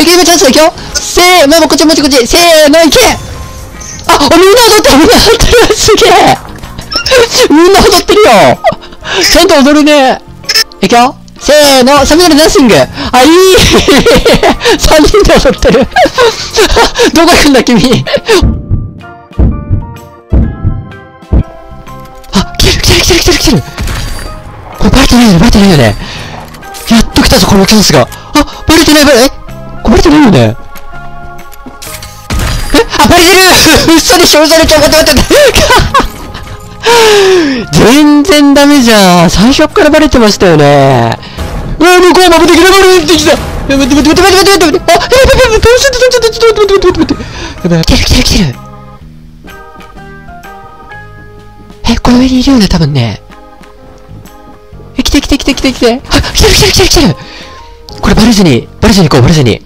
ゲームチャンスだ、いくよ。せーの、こっち、せーの、いけ。あ、みんな踊ってる、すげえ。みんな踊ってるよ。ちゃんと踊るね。いくよ。せーの、サムネイルダンシング。あ、いい。3人で踊ってる。どこ行くんだ、君。あ、来てる。これバレてないよね。やっと来たぞ、このチャンスが。あ、バレてない、これバレてないよね。あ、バレてる。嘘でしょ、待って。全然ダメじゃん。最初からバレてましたよね。向こうまぶできた。待って。あ、やばい。どうする。来てる。この上にいるよね、多分ね。来て。あ、来てる。これバレずに行こう。来い。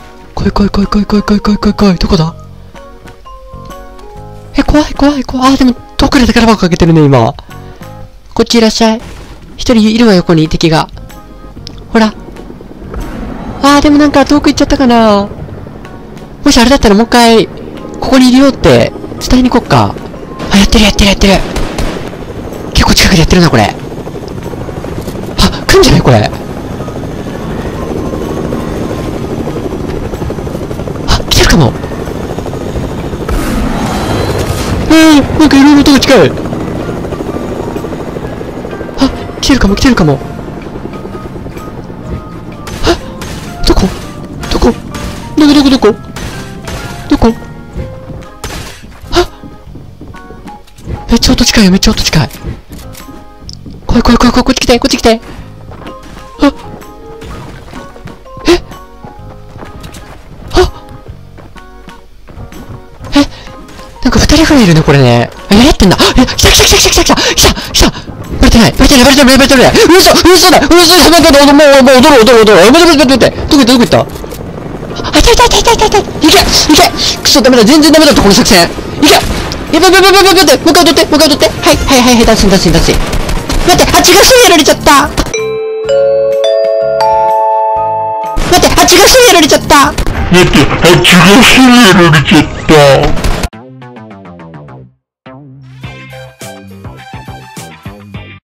どこだ。怖い。あ、でも、遠くで宝箱かけてるね、今。こっちいらっしゃい。一人いるわ、横に敵が。ほら。あ、でもなんか遠く行っちゃったかな。もしあれだったらもう一回、ここにいるよって伝えに行こっか。あ、やってる。結構近くでやってるな、これ。あ、来んじゃないこれ。あ、来てるかも。なんかいろいろ音が近い。あ、来てるかも。あ、どこ。あ、めっちゃ音近い。来い。こっち来て。あ、なんか2人ぐらいいるね、これね。やってんだ。来た。バレてない。嘘だ。もう踊る。待って。どこ行った。あ、いた。いけ。くそ、ダメだ。全然ダメだった、この作戦。いけ。やばい。もう一回踊って。はい、ダンス。待って、蜂がすぐやられちゃった。 蜂がすぐやられちゃった。